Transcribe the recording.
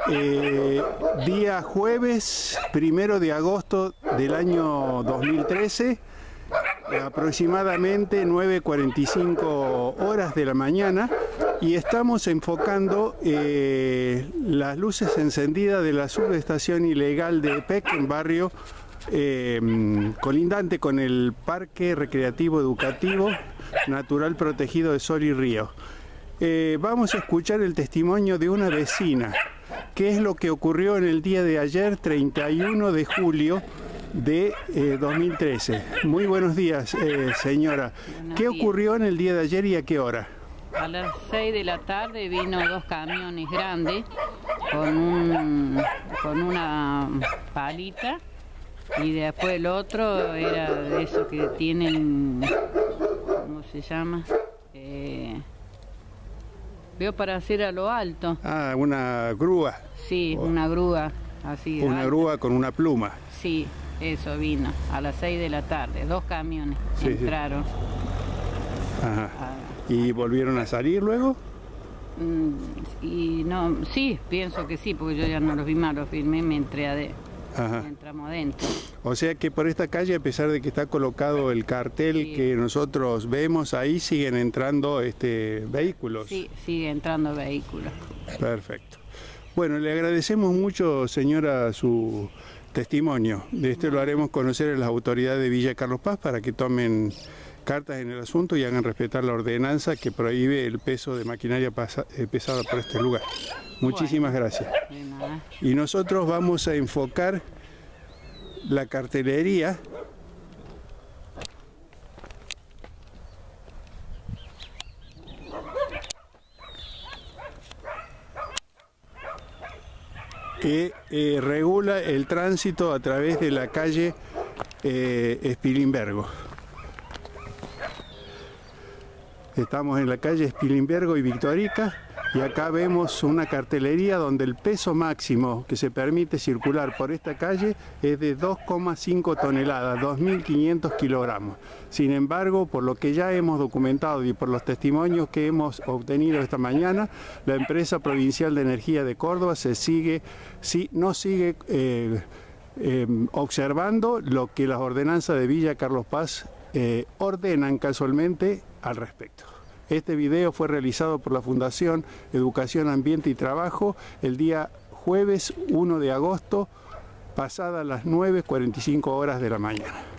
Día jueves 1 de agosto del año 2013, aproximadamente 9:45 horas de la mañana, y estamos enfocando las luces encendidas de la subestación ilegal de EPEC en barrio colindante con el Parque Recreativo Educativo Natural Protegido de Sol y Río. Vamos a escuchar el testimonio de una vecina. ¿Qué es lo que ocurrió en el día de ayer, 31 de julio de 2013? Muy buenos días, señora. ¿Qué ocurrió en el día de ayer y a qué hora? A las 6 de la tarde vino dos camiones grandes con una palita, y después el otro era de esos que tienen, ¿cómo se llama? Veo para hacer a lo alto. Ah, una grúa. Sí, una grúa, así. Una alta. Grúa con una pluma. Sí, eso vino a las 6 de la tarde, dos camiones entraron. Sí. Ajá. ¿Y volvieron a salir luego? Y no, sí, pienso que sí, porque yo ya no los vi más, los filmé, me entré entramos adentro. O sea que por esta calle, a pesar de que está colocado el cartel que nosotros vemos ahí, siguen entrando vehículos. Sí, sigue entrando vehículos. Perfecto. Bueno, le agradecemos mucho, señora, su testimonio. Lo haremos conocer a las autoridades de Villa Carlos Paz para que tomen cartas en el asunto y hagan respetar la ordenanza que prohíbe el peso de maquinaria pesada por este lugar. Muchísimas gracias. De nada. Y nosotros vamos a enfocar la cartelería que regula el tránsito a través de la calle Spilimbergo. Estamos en la calle Spilimbergo y Victorica, y acá vemos una cartelería donde el peso máximo que se permite circular por esta calle es de 2,5 toneladas, 2.500 kilogramos. Sin embargo, por lo que ya hemos documentado y por los testimonios que hemos obtenido esta mañana, la empresa provincial de energía de Córdoba no sigue observando lo que las ordenanzas de Villa Carlos Paz ordenan casualmente al respecto. Este video fue realizado por la Fundación Educación, Ambiente y Trabajo el día jueves 1 de agosto, pasadas las 9:45 horas de la mañana.